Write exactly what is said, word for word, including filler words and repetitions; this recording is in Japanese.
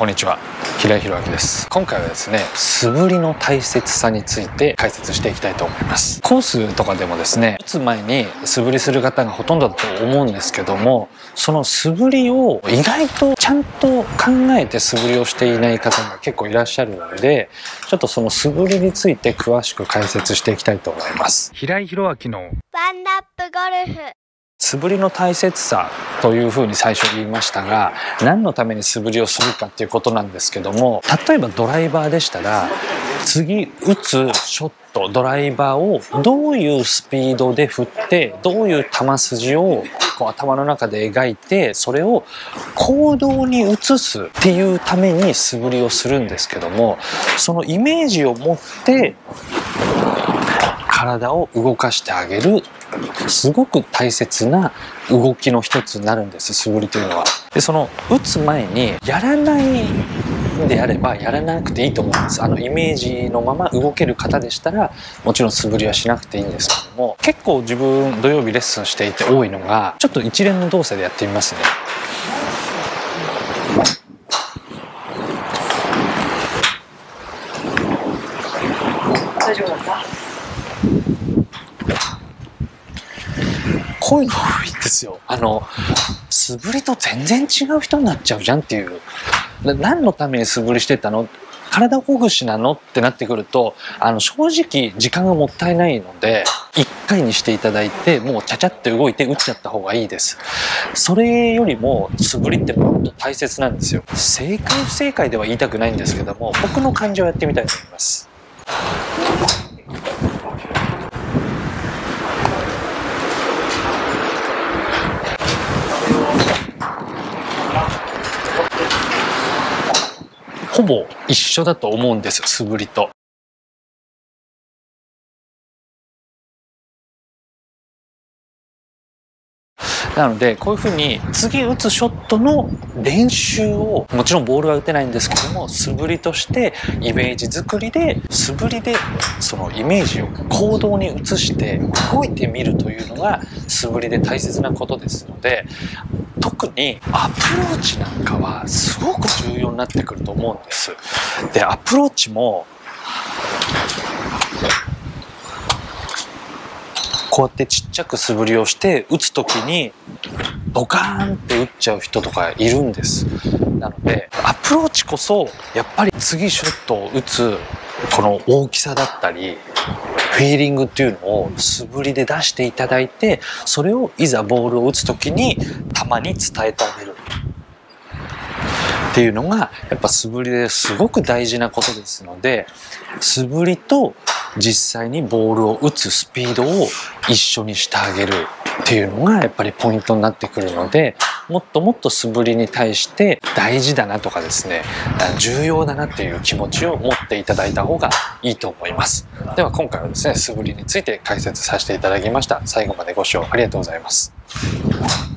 こんにちは、平井宏明です。今回はですね、素振りの大切さについて解説していきたいと思います。コースとかでもですね、打つ前に素振りする方がほとんどだと思うんですけども、その素振りを意外とちゃんと考えて素振りをしていない方が結構いらっしゃるので、ちょっとその素振りについて詳しく解説していきたいと思います。平井宏明のワンダップゴルフ。 素振りの大切さというふうに最初言いましたが、何のために素振りをするかっていうことなんですけども、例えばドライバーでしたら、次打つショット、ドライバーをどういうスピードで振ってどういう球筋をこう頭の中で描いて、それを行動に移すっていうために素振りをするんですけども、そのイメージを持って体を動かしてあげる、すごく大切な動きの一つになるんです、素振りというのは。で、その打つ前にやらないであればやらなくていいと思うんです。あのイメージのまま動ける方でしたらもちろん素振りはしなくていいんですけども、結構自分土曜日レッスンしていて多いのが、ちょっと一連の動作でやってみますね。 大丈夫だった？ こういうの多いんですよ。あの素振りと全然違う人になっちゃうじゃんっていう。何のために素振りしてたの？体ほぐしなのってなってくると、あの正直時間がもったいないのでいっかいにしていただいて、もうちゃちゃって動いて打っちゃった方がいいです。それよりも素振りってもっと大切なんですよ。正解不正解では言いたくないんですけども、僕の感じをやってみたいと思います。ほぼ一緒だと思うんですよ、素振りと。なのでこういうふうに次打つショットの練習を、もちろんボールは打てないんですけども、素振りとしてイメージ作りで、素振りでそのイメージを行動に移して動いてみるというのが素振りで大切なことですので、特にアプローチなんかはすごく重要になってくると思うんです。で、アプローチもこうやってちっちゃく素振りをして打つ時にドカーンって打っちゃう人とかいるんです。なのでアプローチこそやっぱり次ショットを打つこの大きさだったりフィーリングっていうのを素振りで出していただいて、それをいざボールを打つ時に球に伝えてあげるっていうのがやっぱ素振りですごく大事なことですので、素振りと実際にボールを打つスピードを一緒にしてあげるっていうのがやっぱりポイントになってくるので、もっともっと素振りに対して大事だなとかですね、重要だなっていう気持ちを持っていただいた方がいいと思います。では今回はですね、素振りについて解説させていただきました。最後までご視聴ありがとうございます。